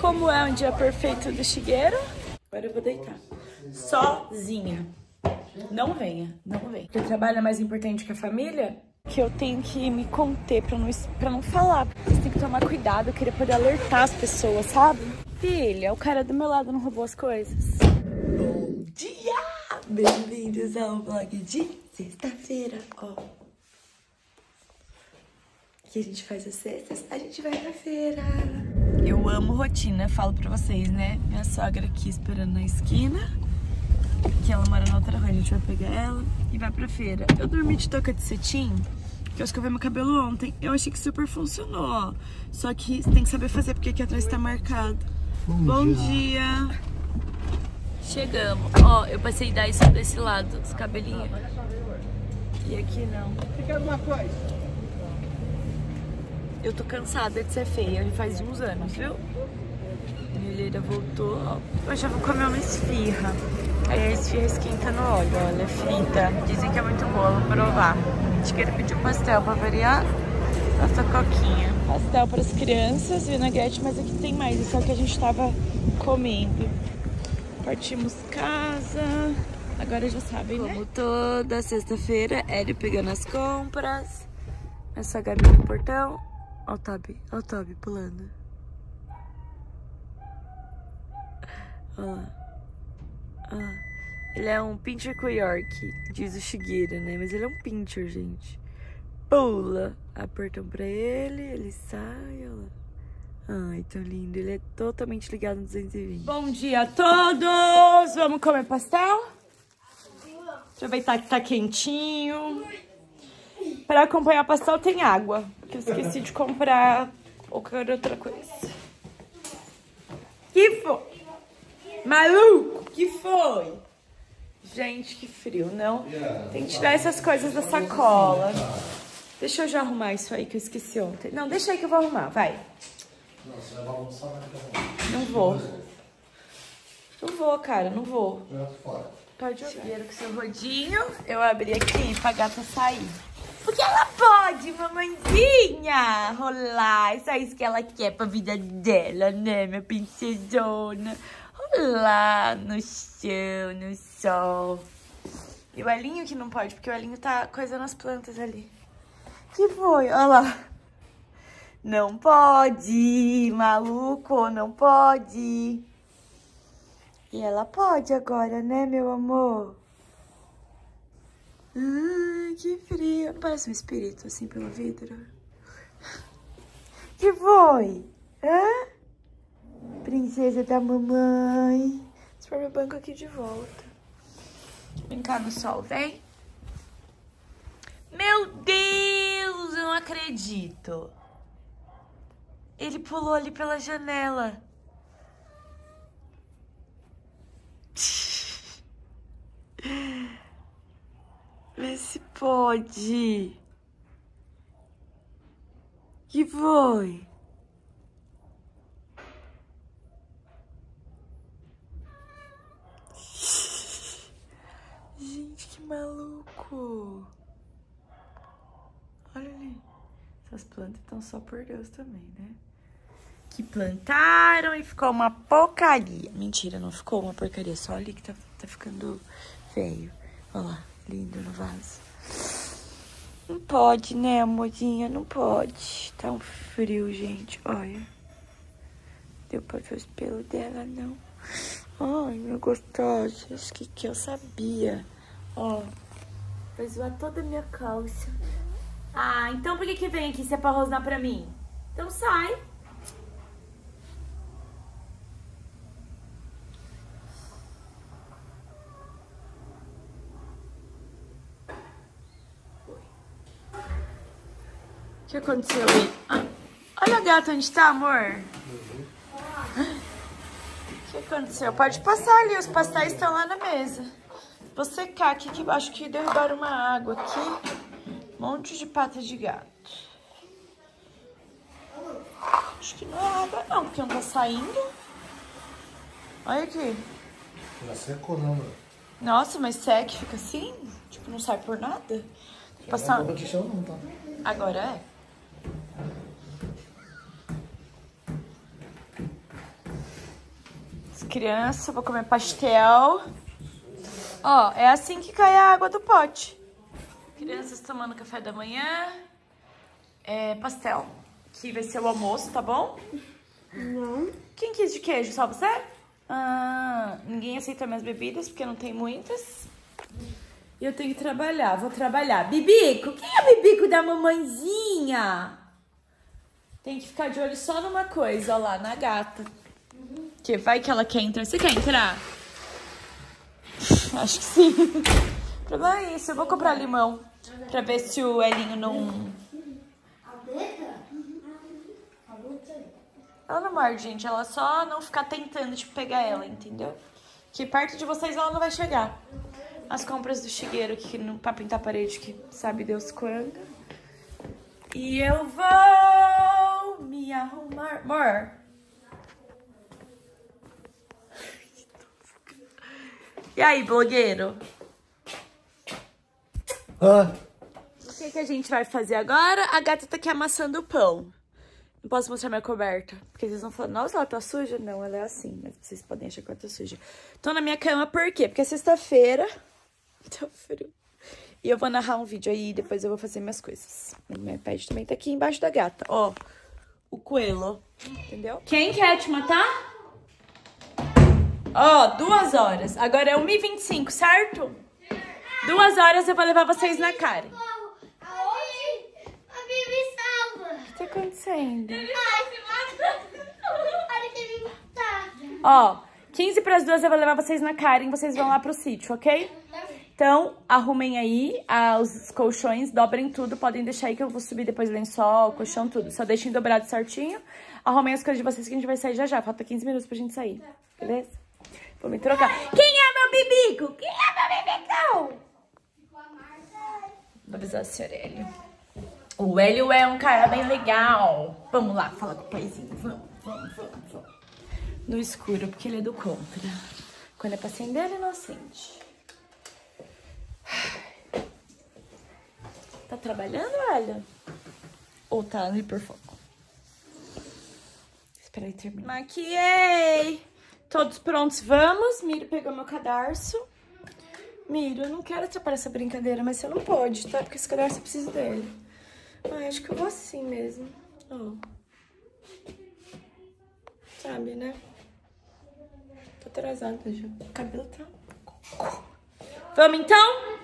Como é um dia perfeito do Shigeru, agora eu vou deitar. Sozinha. Não venha, não venha. Porque o trabalho é mais importante que a família, que eu tenho que me conter pra não falar. Você tem que tomar cuidado, eu queria poder alertar as pessoas, sabe? Filha, o cara do meu lado não roubou as coisas. Bom dia! Bem-vindos ao vlog de sexta-feira, ó. O que a gente faz às sextas? A gente vai pra feira. Eu amo rotina, falo pra vocês, né? Minha sogra aqui esperando na esquina, que ela mora na outra rua, a gente vai pegar ela e vai pra feira. Eu dormi de touca de cetim, que eu escovei meu cabelo ontem. Eu achei que super funcionou, ó. Só que você tem que saber fazer, porque aqui atrás tá marcado. Bom dia! Chegamos. Ó, eu passei daí só desse lado, os cabelinhos. E aqui não. Você quer alguma coisa? Eu tô cansada de ser feia, faz uns anos, viu? Minha olheira voltou, ó. Hoje eu vou comer uma esfirra. Aí a esfirra esquenta no óleo, olha, frita. Dizem que é muito boa, vou provar. A gente queria pedir um pastel pra variar. Nossa coquinha. Pastel para as crianças, vinagrete, mas aqui tem mais. Isso é o que a gente tava comendo. Partimos casa. Agora já sabem, né? Como toda sexta-feira, Hélio pegando as compras. Essa Gabi no portão. Ó o Toby pulando. Ó lá. Ó lá. Ele é um pincher com York, diz o Shigeru, né? Mas ele é um pincher, gente. Pula. Apertam pra ele sai, ó lá. Ai, tão lindo. Ele é totalmente ligado no 220. Bom dia a todos! Vamos comer pastel? Aproveitar que tá quentinho. Para acompanhar o pastel tem água, porque eu esqueci de comprar qualquer outra coisa. Que foi? Maluco, que foi? Gente, que frio, não? Tem que tirar essas coisas da sacola. Deixa eu já arrumar isso aí que eu esqueci ontem. Não, deixa aí que eu vou arrumar, vai. Não, você vai bagunçar, Não vou. Não vou, cara, não vou. Pode jogar. Chegueiro com seu rodinho. Eu abri aqui pra gata sair. Porque ela pode, mamãezinha, rolar. É só isso que ela quer pra vida dela, né, minha princesona? Rolar no chão, no sol. E o Elinho que não pode, porque o Elinho tá coisando as plantas ali. Que foi? Olha lá. Não pode, maluco, não pode. E ela pode agora, né, meu amor? Ai, que frio. Não parece um espírito assim pelo vidro? Que foi? Hã? Princesa da mamãe. Vou pôr meu banco aqui de volta. Brincar no sol, vem? Meu Deus, eu não acredito. Ele pulou ali pela janela. Vê se pode. Que foi? Gente, que maluco. Olha ali. Essas plantas estão só por Deus também, né? Que plantaram e ficou uma porcaria. Mentira, não ficou uma porcaria. Só ali que tá ficando feio. Olha lá, lindo no vaso. Não pode, né, amorzinha? Não pode. Tá um frio, gente. Olha. Deu pra ver os pelos dela, não. Ai, meu gostoso. Acho que eu sabia. Ó. Vai zoar toda a minha calça. Ah, então por que vem aqui se é pra rosnar pra mim? Então sai. O que aconteceu aí? Ah, olha a gata onde tá, amor. O que aconteceu? Pode passar ali, os pastéis estão lá na mesa. Vou secar aqui, que acho que derrubaram uma água aqui. Um monte de pata de gato. Acho que não é água não, porque não tá saindo. Olha aqui. Já secou, não, mano. Nossa, mas seca fica assim? Tipo, não sai por nada? Passar... Não, chão, não, tá? Agora é? As crianças, vou comer pastel. Ó, é assim que cai a água do pote. Crianças tomando café da manhã. Pastel, que vai ser o almoço, tá bom? Não. Quem quis de queijo? Só você? Ah, ninguém aceita minhas bebidas, porque não tem muitas. E eu tenho que trabalhar, vou trabalhar. Bibico, quem é o Bibico da mamãezinha? Tem que ficar de olho só numa coisa, ó lá, na gata. Que vai que ela quer entrar. Você quer entrar? Acho que sim. O problema é isso, eu vou comprar limão. Pra ver se o Elinho não... Ela não morde, gente. Ela só não ficar tentando, tipo, pegar ela, entendeu? Que perto de vocês ela não vai chegar. As compras do Shigeru aqui pra pintar a parede, que sabe Deus quando. E eu vou me arrumar. Amor. E aí, blogueiro? O que a gente vai fazer agora? A gata tá aqui amassando o pão. Não posso mostrar minha coberta, porque vocês vão falar, nossa, ela tá suja? Não, ela é assim, mas vocês podem achar que ela tá suja. Tô na minha cama, por quê? Porque é sexta-feira, tá frio. E eu vou narrar um vídeo aí, depois eu vou fazer minhas coisas. Meu iPad também tá aqui embaixo da gata, ó. O coelho, entendeu? Quem quer te matar? Ó, 2 horas. Agora é 1h25, certo? 2 horas eu vou levar vocês na Karen. O que tá acontecendo? Ó, 15 para as 2 eu vou levar vocês na Karen, vocês vão lá pro sítio, ok? Então, arrumem aí os colchões, dobrem tudo, podem deixar aí que eu vou subir depois o lençol, colchão, tudo. Só deixem dobrado certinho. Arrumem as coisas de vocês que a gente vai sair já já. Falta 15 minutos pra gente sair, beleza? Vou me trocar. Quem é meu bibico? Quem é meu bibicão? Vou avisar a senhora Hélio. O Hélio é um cara bem legal. Vamos lá, fala com o paizinho. Vamos. No escuro, porque ele é do contra. Quando é pra acender, ele não acende. Tá trabalhando, Hélio? Ou tá no hiperfoco? Espera aí terminar. Maquiei! Todos prontos, vamos. Miro pegou meu cadarço. Miro, eu não quero atrapalhar essa brincadeira, mas você não pode, tá? Porque esse cadarço eu preciso dele. Ai, acho que eu vou assim mesmo. Ó. Sabe, né? Tô atrasada já. O cabelo tá... Vamos, então?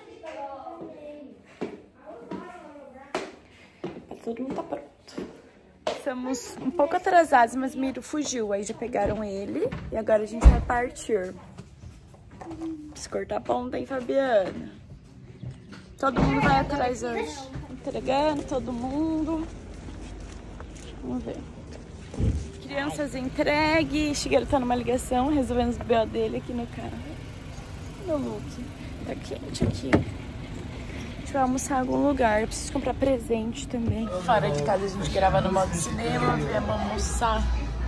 Todo mundo tá pronto. Estamos um pouco atrasados, mas Miro fugiu. Aí já pegaram ele. E agora a gente vai partir. Preciso cortar a ponta, hein, Fabiana? Todo mundo vai atrás hoje. Entregando, todo mundo. Vamos ver. Crianças entregue. Shigeru tá numa ligação, resolvendo os B.O. dele aqui no carro. Meu look. Tá quente aqui. A gente vai almoçar em algum lugar. Eu preciso comprar presente também. Fora de casa a gente grava no modo cinema. Viemos almoçar.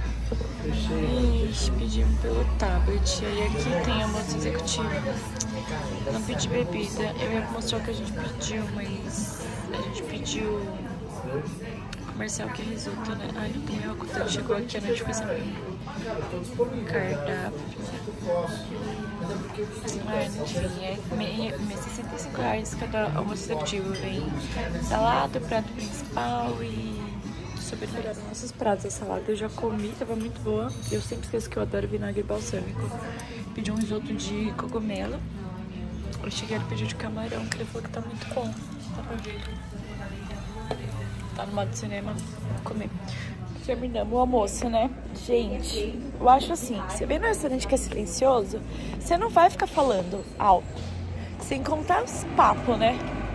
Ixi, pedimos pelo tablet. E aí aqui tem almoço executivo. Eu não pedi bebida. Eu ia mostrar o que a gente pediu, mas a gente pediu comercial que é risoto, né? Ai, não tomei álcool. Chegou aqui a notificação. Cardápio. Ai, enfim, é R$65 cada almoço executivo. Vem salada, prato principal e sobremesa. Nossos pratos, a salada eu já comi, tava muito boa. Eu sempre esqueço que eu adoro vinagre balsâmico. Pedi um risoto de cogumelo. Eu cheguei a pedir de camarão, que ele falou que tá muito bom. Tá pra ver. Tá no modo cinema, vou comer. Terminamos o almoço, né? Gente, eu acho assim, você vem no restaurante que é silencioso, você não vai ficar falando alto. Sem contar os papos, né?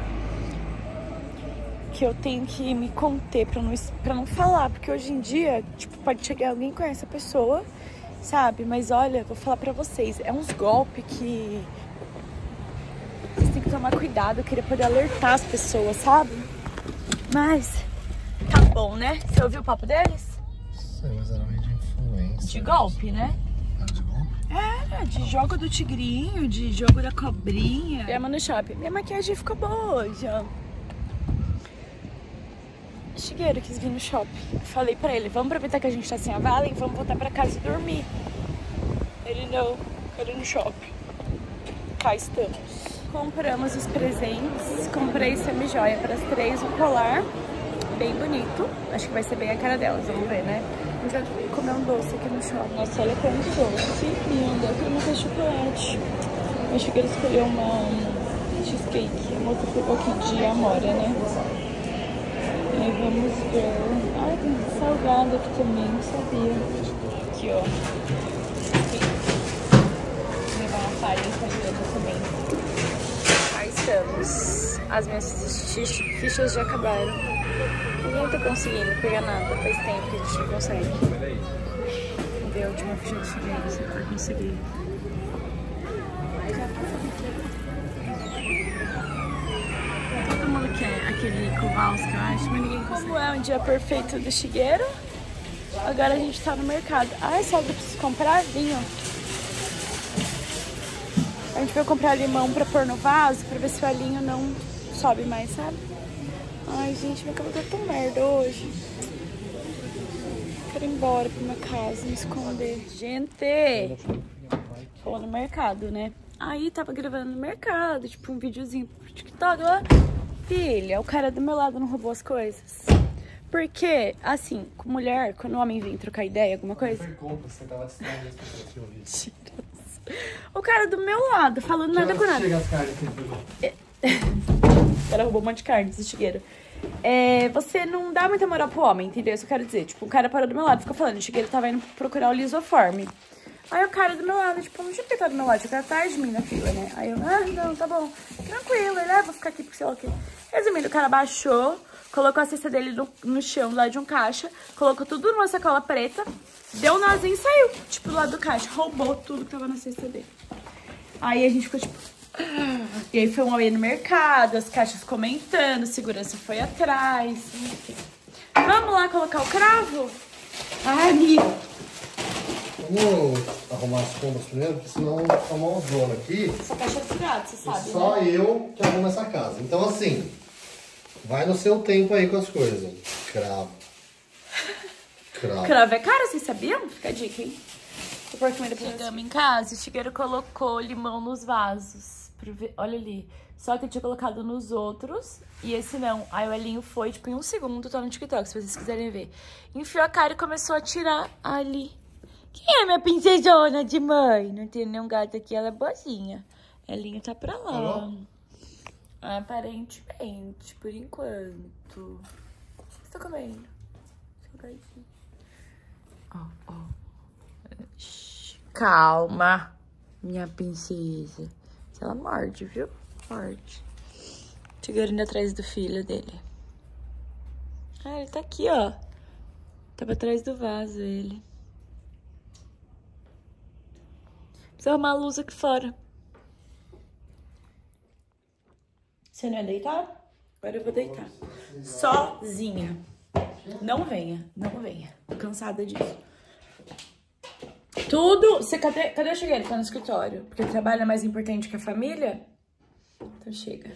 Que eu tenho que me conter pra não falar. Porque hoje em dia, tipo, pode chegar alguém que conhece a pessoa, sabe? Mas olha, vou falar pra vocês, é uns golpes que vocês têm que tomar cuidado. Eu queria poder alertar as pessoas, sabe? Mas tá bom, né? Você ouviu o papo deles? Sei, mas era meio de influência. De golpe, né? De golpe? Era, de jogo do tigrinho, de jogo da cobrinha. Viemos no shopping. Minha maquiagem ficou boa já. Shigeru quis vir no shopping. Falei pra ele, vamos aproveitar que a gente tá sem a Valen, vamos voltar pra casa e dormir. Ele no shopping. Cá estamos. Compramos os presentes. Comprei semi-joia para as 3, um colar bem bonito. Acho que vai ser bem a cara delas, vamos ver, né? A gente vai comer um doce aqui no shopping. Nossa, olha quanto doce. Lindo, eu queria uma coisa de chocolate. Eu achei que ele escolheu uma cheesecake. A moça pegou aqui de amora, né? E aí vamos ver. Ah, tem salgado aqui também, não sabia. Aqui, ó. Vou levar uma farinha italiana também. Aí estamos. As minhas fichas já acabaram. Eu não tô conseguindo pegar nada. Faz tempo que a gente não consegue. Vamos ver a última ficha de dinheiro, se for conseguir. Todo mundo quer aquele Kowalski, eu acho, mas ninguém consegue. Como é um dia perfeito do Shigeru, agora a gente tá no mercado. Ai, sabe o que eu preciso comprar? Vinho. A gente vai comprar limão pra pôr no vaso, pra ver se o alinho não sobe mais, sabe? Ai, gente, minha cama tá tão merda hoje. Quero ir embora pra minha casa, me esconder. Gente, vou no mercado, né? Aí tava gravando no mercado, tipo um videozinho pro TikTok lá. Filha, o cara do meu lado não roubou as coisas. Porque, assim, com mulher, quando o homem vem trocar ideia, alguma coisa... O cara do meu lado, falando nada com nada. O cara roubou um monte de carne desse Shigeru. Você não dá muita moral pro homem, entendeu? Isso eu quero dizer. Tipo, o cara parou do meu lado, ficou falando, o Shigeru tava indo procurar o lisoforme. Aí o cara do meu lado, tipo, não tinha que estar do meu lado, tinha que estar atrás de mim na fila, né? Aí eu, não, tá bom, tranquilo, ele, vou ficar aqui porque sei lá o quê. Resumindo, o cara baixou, colocou a cesta dele no chão, lá de um caixa, colocou tudo numa sacola preta, deu um nozinho e saiu, tipo, do lado do caixa, roubou tudo que tava na cesta dele. Aí a gente ficou, tipo... E aí foi um auê no mercado, as caixas comentando, segurança foi atrás, enfim. Vamos lá colocar o cravo? Ai, amiga. Vamos arrumar as compras primeiro, porque senão vai ficar uma zona aqui. Essa caixa é furada, você sabe, só né? Eu que arrumo essa casa. Então, assim, vai no seu tempo aí com as coisas. Cravo. Cravo é caro, vocês sabiam? Fica a dica, hein? Chegamos em casa, o Shigeru colocou limão nos vasos. Olha ali. Só que eu tinha colocado nos outros e esse não. Aí o Elinho foi, tipo, em um segundo, tô no TikTok, se vocês quiserem ver. Enfiou a cara e começou a tirar ali. Quem é minha princesona de mãe? Não tem nenhum gato aqui, ela é boazinha. Elinho tá pra lá. Alô? Aparentemente, por enquanto. O que você tá comendo? Ó. Calma, minha princesa. Ela morde, viu? Morde. Chegando atrás do filho dele. Ah, ele tá aqui, ó. Tava atrás do vaso, ele. Precisa arrumar a luz aqui fora. Você não ia deitar? Agora eu vou deitar. Sozinha. Não venha. Tô cansada disso. Tudo... Cadê o Shigeru? Tá no escritório. Porque o trabalho é mais importante que a família? Então chega.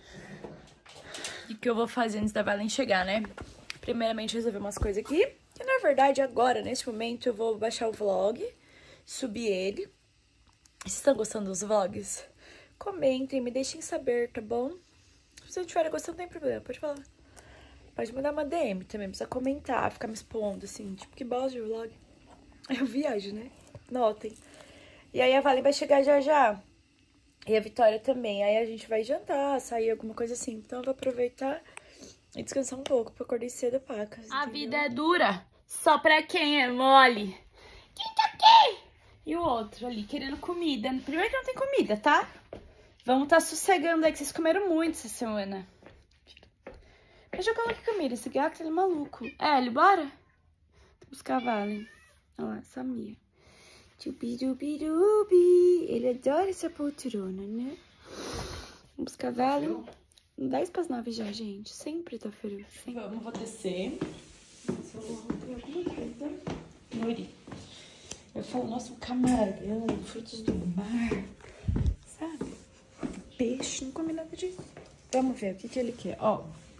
E o que eu vou fazer antes da Valen chegar, né? Primeiramente resolver umas coisas aqui. Que na verdade agora, nesse momento, eu vou baixar o vlog. Subir ele. Vocês estão gostando dos vlogs? Comentem, me deixem saber, tá bom? Se vocês estiverem gostando, não tem problema, pode falar. Pode mandar uma DM também, precisa comentar, ficar me expondo, assim, tipo, que bosta de vlog. Eu viajo, né? Notem. E aí a Valen vai chegar já. E a Vitória também. Aí a gente vai jantar, sair, alguma coisa assim. Então eu vou aproveitar e descansar um pouco, porque eu acordei cedo, pacas. A vida é dura, só pra quem é mole. Quem tá aqui? E o outro ali, querendo comida. Primeiro que não tem comida, tá? Vamos tá sossegando aí, que vocês comeram muito essa semana. Mas eu coloquei comida, esse gato, ele é maluco. Ele, bora? Buscar a Valen. Olha lá, Samia. Tchubidubidubi. Ele adora essa poltrona, né? Vamos buscar a Valen. 10 para as 9 já, gente. Sempre tá frio. Sempre. Vamos, vou descer. Se eu vou ter alguma coisa. Nuri. Eu falo, nossa, um camarão, frutos do mar. Sabe? Peixe, não come nada disso. Vamos ver o que ele quer. Ó.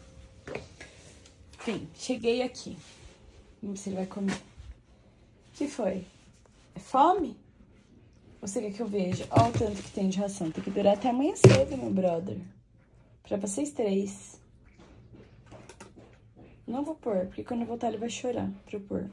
Enfim, cheguei aqui. Vamos ver se ele vai comer. O que foi? É fome? Você quer que eu veja? Olha o tanto que tem de ração. Tem que durar até amanhã cedo, meu brother. Pra vocês 3. Não vou pôr, porque quando eu voltar ele vai chorar pra eu pôr.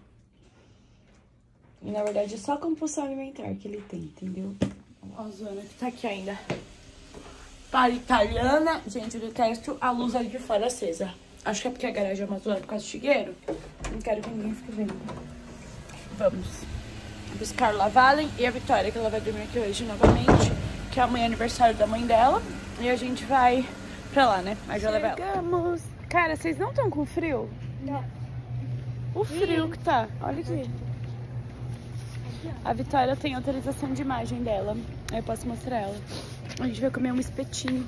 E na verdade é só a compulsão alimentar que ele tem, entendeu? Ó a zona que tá aqui ainda. Para italiana. Gente, eu detesto a luz ali de fora acesa. Acho que é porque a garagem é uma zona por causa do chigueiro. Não quero que ninguém fique vendo. Vamos buscar a Valen e a Vitória, que ela vai dormir aqui hoje novamente. Que amanhã é aniversário da mãe dela. E a gente vai pra lá, né? Aí já leva ela. Chegamos. Cara, vocês não estão com frio? Não. O frio que tá. Olha aqui. A Vitória tem autorização de imagem dela. Aí eu posso mostrar ela. A gente vai comer um espetinho.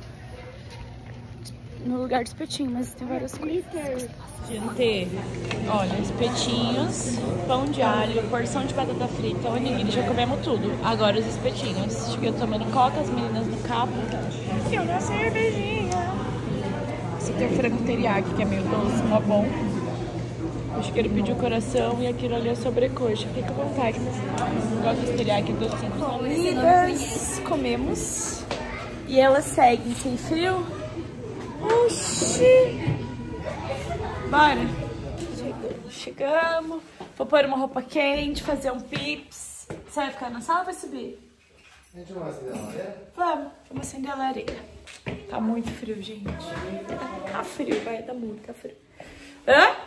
No lugar do espetinho, mas tem várias coisas. Teve, olha, espetinhos, pão de alho, porção de batata frita, onigiri, já comemos tudo. Agora os espetinhos. Cheguei tomando coca, as meninas no carro. E uma cervejinha. Esse aqui é o frango teriyaki, que é meio doce, mó bom. O Chiqueiro pediu coração e aquilo ali é sobrecoxa. Fica à vontade. Eu gosto de teriyaki docinho. Comidas, comemos. E elas seguem sem frio. Oxi! Bora! Chegamos. Vou pôr uma roupa quente, fazer um pips. Você vai ficar na sala ou vai subir? A gente vai acender a lareira? Vamos acender a lareira. Tá muito frio, gente. Tá frio, vai, tá muito, tá frio. Hã?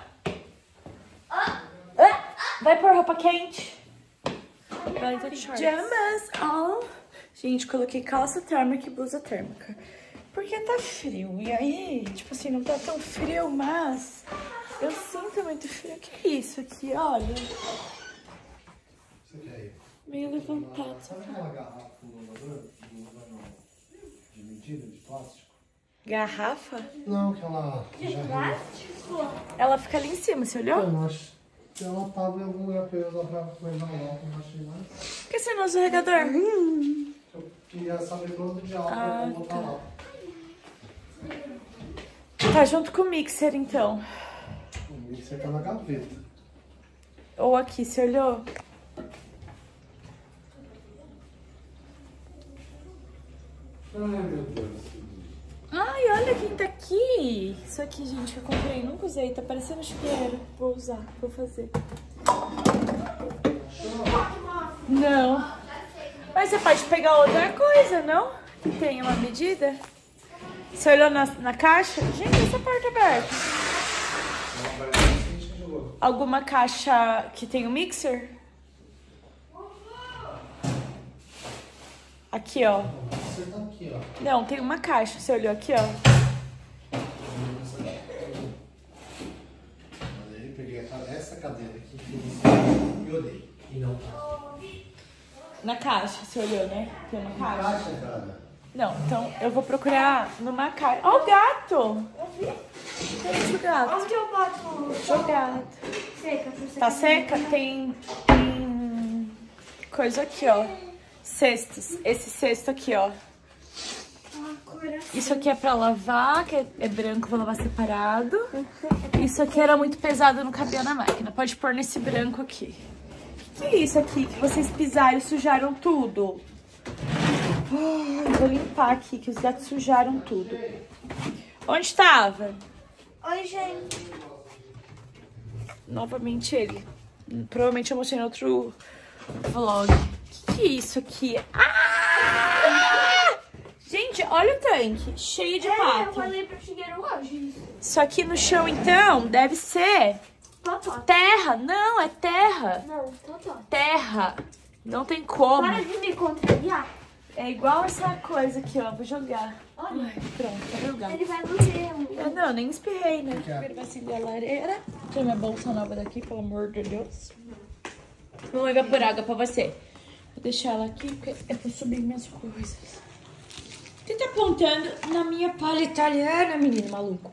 Vai pôr roupa quente? Vai ter pijamas. Oh. Gente, coloquei calça térmica e blusa térmica. Porque tá frio. E aí, tipo assim, não tá tão frio, mas eu sinto muito frio. O que é isso aqui? Olha. Você quer ir? Meio levantado. Sabe aquela garrafa de medida de plástico? Garrafa? Não, aquela... De plástico? Ela fica ali em cima, você olhou? Eu acho que ela tava em algum lugar pra eu usar pra coisa lá, não achei mais. Por que você não usa o regador? Eu queria saber quanto de álcool pra botar lá. Tá junto com o mixer, então. O mixer tá na gaveta. Ou aqui, você olhou? Ai, meu Deus. Ai, olha quem tá aqui. Isso aqui, gente, que eu comprei. Nunca usei. Tá parecendo chiqueiro. Vou usar, vou fazer. Não. Mas você pode pegar outra coisa, não? Que tem uma medida. Você olhou na caixa? Gente, essa porta aberta. Alguma caixa que tem o mixer? Aqui, ó. Você tá aqui, ó. Não, tem uma caixa. Você olhou aqui, ó. Mas aí eu peguei essa cadeira aqui que eu olhei. E não tá. Na caixa, você olhou, né? Tem uma caixa. Caixa, cara. Não, então eu vou procurar numa caixa. Ó, o gato! Gente, o gato. Onde eu boto? O gato. Seca. Tá seca? Tem coisa aqui, ó. Cestos. Esse cesto aqui, ó. Isso aqui é pra lavar, que é branco, vou lavar separado. Isso aqui era muito pesado, não cabia na máquina. Pode pôr nesse branco aqui. O que é isso aqui que vocês pisaram e sujaram tudo? Vou limpar aqui, que os gatos sujaram tudo. Onde tava? Oi, gente. Novamente ele. Provavelmente eu mostrei no outro vlog. O que é isso aqui? Ah! Gente, olha o tanque. Cheio de Eu pato. falei pro Shigeru hoje. Isso aqui no chão, então, deve ser Totó. terra. Não, é terra. Não, Totó. Terra. Não tem como. Para de me contrariar. É igual essa coisa aqui, ó. Vou jogar. Olha. Ai, pronto, tá jogando. Ele vai morrer. Eu não, nem espirrei, né? Primeiro vai acender a lareira. Tira minha bolsa nova daqui, pelo amor de Deus. Vou levar por água pra você. Vou deixar ela aqui, porque é pra subir minhas coisas. Você tá apontando na minha palha italiana, menino maluco?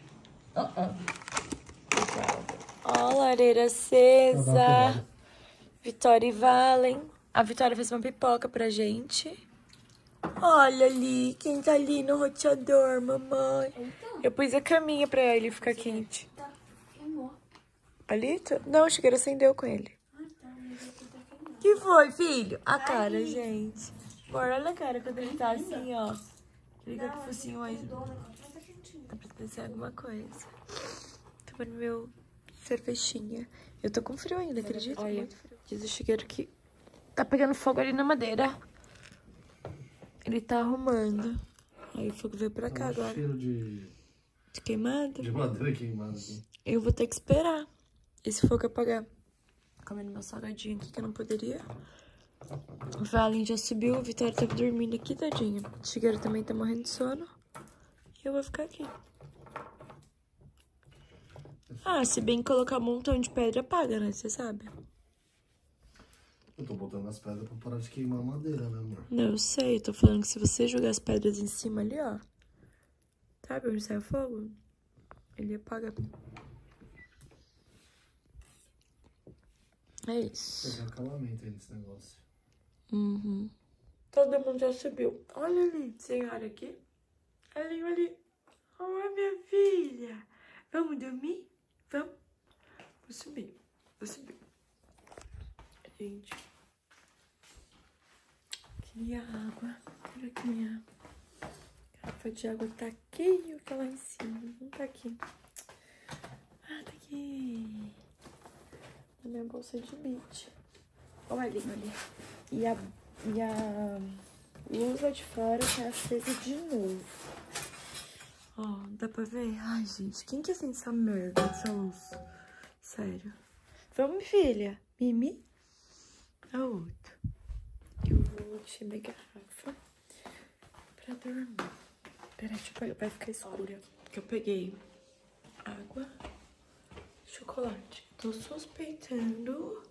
Ó, lareira acesa. Vitória e Valen. A Vitória fez uma pipoca pra gente. Olha ali, quem tá ali no roteador, mamãe. Eu pus a caminha pra ele ficar quente. Tá, queimou. Palito? Não, o Chiqueiro acendeu com ele. Ah, tá. Mas aqui tá queimado. Que foi, filho? A cara, gente. Bora, olha a cara quando ele tá assim, ó. Liga com o focinho mais... Tá precisando ser alguma coisa. Tomando meu cervejinha. Eu tô com frio ainda, acredita? Olha, diz o Shigeru que tá pegando fogo ali na madeira. Ele tá arrumando. Aí o fogo veio pra cá agora. Cheiro de queimado? De madeira queimada aqui. Eu vou ter que esperar esse fogo apagar. Comendo meu salgadinho aqui, que eu não poderia. O Valen já subiu, o Vitória tá dormindo aqui, tadinho. O Shigeru também tá morrendo de sono. E eu vou ficar aqui. Ah, se bem colocar um montão de pedra, apaga, né? Você sabe. Eu tô botando as pedras pra parar de queimar a madeira, né, amor? Não, eu sei. Eu tô falando que se você jogar as pedras em cima ali, ó. Sabe onde sai o fogo? Ele apaga. É isso. Tem acabamento aí nesse negócio. Uhum. Todo mundo já subiu. Olha ali, senhora aqui. Ali, ali. Oh, minha filha. Vamos dormir? Vamos? Vou subir. Vou subir. Gente. Queria água. Olha aqui minha garrafa de água tá aqui e o que lá em cima. Não tá aqui. Ah, tá aqui. Na minha bolsa de beach. Olha ali, olha. E a luz lá de fora tá acesa de novo. Ó, dá pra ver? Ai, gente, quem que acende essa merda dessa luz? Sério. Vamos, filha? Mimi? A outra. Eu vou encher minha garrafa pra dormir. Peraí, deixa eu pegar. Vai ficar escura. Porque eu peguei água, chocolate. Tô suspeitando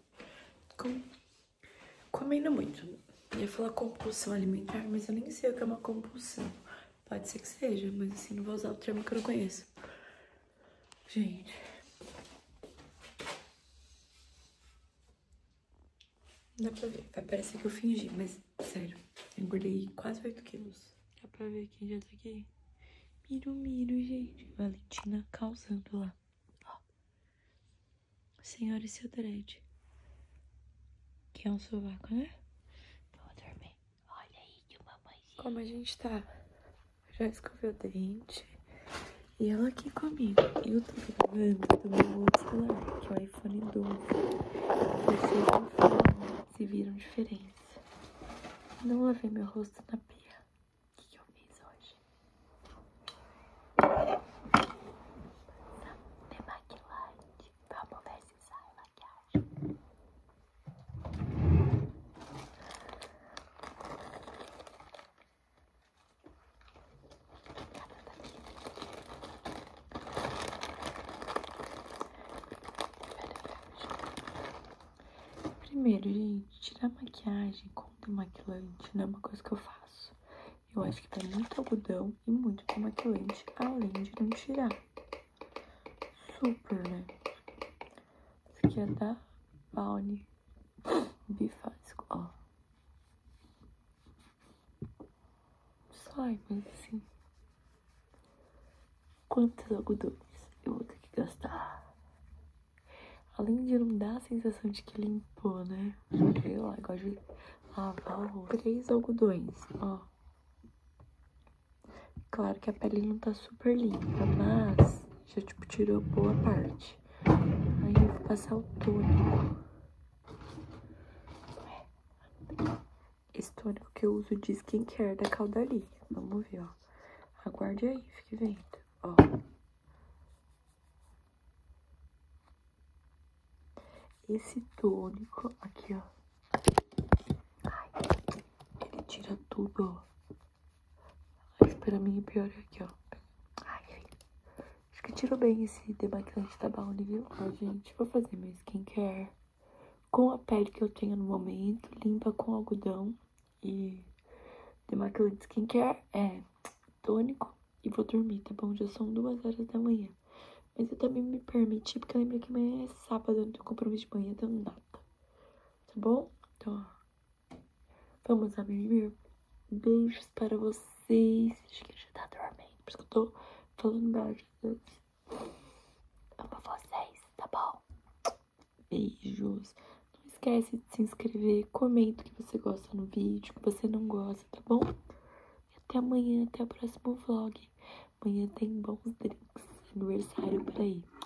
comendo muito. Eu ia falar compulsão alimentar, mas eu nem sei o que é uma compulsão. Pode ser que seja, mas assim, não vou usar o termo que eu não conheço. Gente. Dá pra ver. Vai parecer que eu fingi, mas sério. Eu engordei quase 8 quilos. Dá pra ver quem já tá aqui? Miro, gente. Valentina causando lá. Ó. Senhora e seu dread. Que é um sovaco, né? Vou dormir. Olha aí que mamãezinha. Como a gente tá? Já escovei o dente. E ela aqui comigo. Eu tô gravando do meu outro celular, que é o iPhone 12. Vocês não falam, se viram diferença. Não lavei meu rosto na pia. O que eu fiz hoje? Demaquilante. Vamos ver se sai a maquiagem. Primeiro, gente, tirar maquiagem com demaquilante não é uma coisa que eu faço. Eu acho que vai muito algodão e muito demaquilante, além de não tirar. Super, né? Isso aqui é da Balne Bifásico, ó. Sai, mas assim... Quantos algodões eu vou ter que gastar? Além de não dar a sensação de que limpou, né? Sei lá, igual de lavar o rosto. 3 algodões, ó. Claro que a pele não tá super limpa, mas já, tipo, tirou boa parte. Aí eu vou passar o tônico. Esse tônico que eu uso de skincare da Caudalie. Vamos ver, ó. Aguarde aí, fique vendo, ó. Esse tônico aqui, ó. Ai, ele tira tudo, ó. Mas pra mim o pior é aqui, ó. Ai, acho que tirou bem esse demaquilante da Balne, viu? Ó, gente, vou fazer meu skincare com a pele que eu tenho no momento. Limpa com algodão e demaquilante skincare é tônico. E vou dormir, tá bom? Já são 2 horas da manhã. Mas eu também me permiti, porque lembra que amanhã é sábado, eu não tenho compromisso de manhã, dando nada. Tá bom? Então, ó. Vamos a dormir. Beijos para vocês. Acho que ele já tá dormindo, por isso que eu tô falando baixo. Amo vocês, tá bom? Beijos. Não esquece de se inscrever, comenta o que você gosta no vídeo, o que você não gosta, tá bom? E até amanhã, até o próximo vlog. Amanhã tem bons drinks, aniversário por aí.